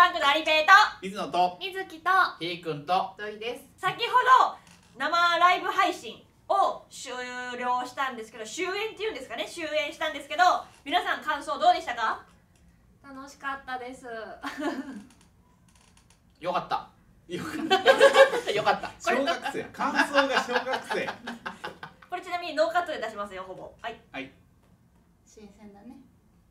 パンクのアリペイと水野と水木とひーくんと土井です。 先ほど生ライブ配信を終了したんですけど、終演っていうんですかね、終演したんですけど、皆さん感想どうでしたか？ 楽しかったです。 よかったよかったよかった小学生感想が小学生これちなみにノーカットで出しますよ、ほぼ。はい。 はい新鮮だね。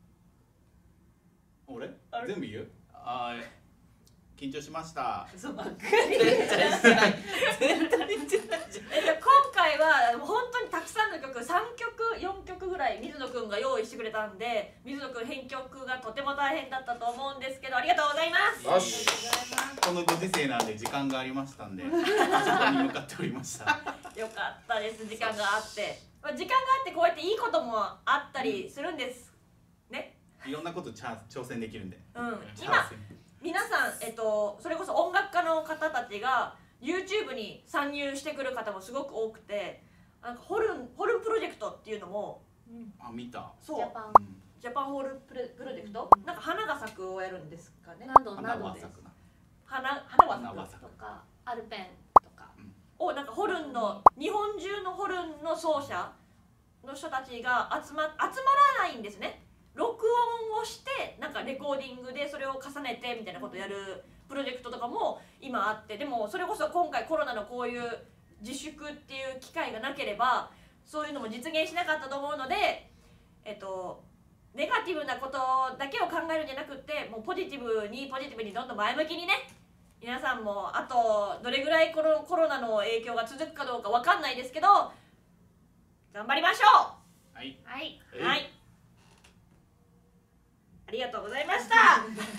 俺全部言う緊張しました。 嘘ばっか全然してない全然してないじ今回は本当にたくさんの曲、3曲4曲ぐらい水野くんが用意してくれたんで、水野くん編曲がとても大変だったと思うんですけど、ありがとうございます。 よしこのご時世なんで時間がありましたんで、そこに向かっておりました。 よかったです、時間があって。時間があってこうやっていいこともあったりするんですね。 いろんなこと挑戦できるんで。 今皆さん、それこそ音楽家の方たちが YouTube に参入してくる方もすごく多くて、なんかホルンプロジェクトっていうのも、 見た。 そう、ジャパンホルンプロジェクト、なんか花が咲くをやるんですかね。 などなどです。 花は咲くとかアルペンとかをなんかホルンの日本中のホルンの奏者の人たちが集まらないんですね。録音をしてなんかレコーディングでそれを重ねてみたいなことをやるプロジェクトとかも今あって、でもそれこそ今回コロナのこういう自粛っていう機会がなければそういうのも実現しなかったと思うので、ネガティブなことだけを考えるんじゃなくって、もうポジティブにどんどん前向きにね、皆さんもあとどれぐらいこのコロナの影響が続くかどうかわかんないですけど頑張りましょう。 はいはい。 はい、ありがとうございました。